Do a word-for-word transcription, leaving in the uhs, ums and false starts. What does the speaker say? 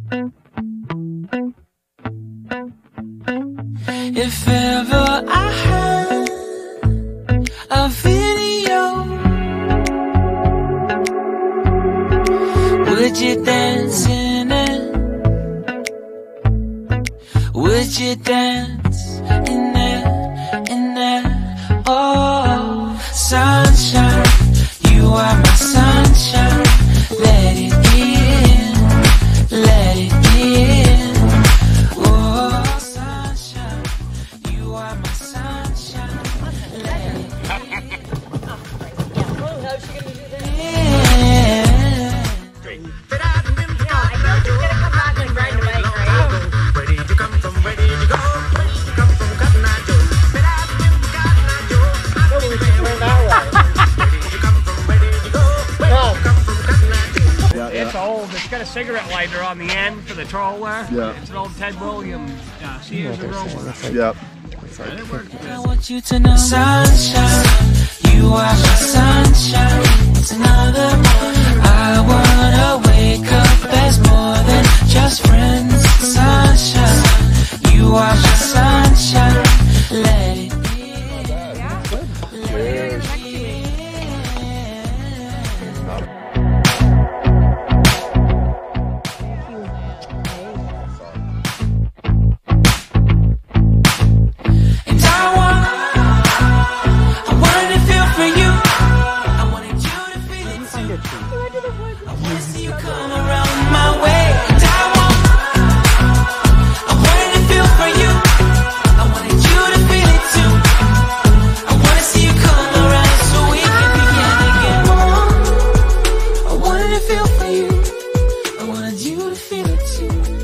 If ever I had a video, would you dance in it? Would you dance in it, in it? Oh, sunshine, you are my sunshine. Let it in, let it in. Oh, sunshine, you are my sunshine. Let it in. How's she gonna do that? It's old. It's got a cigarette lighter on the end for the troller. Yeah. It's an old Ted Williams uh, Sears and Roebuck. Yep. I want you to know, sunshine, you are my sunshine. It's another one. I wanna wake up as more than just friends. Sunshine, you are my sunshine. Let it be. Feel for you, I wanted you to feel it too.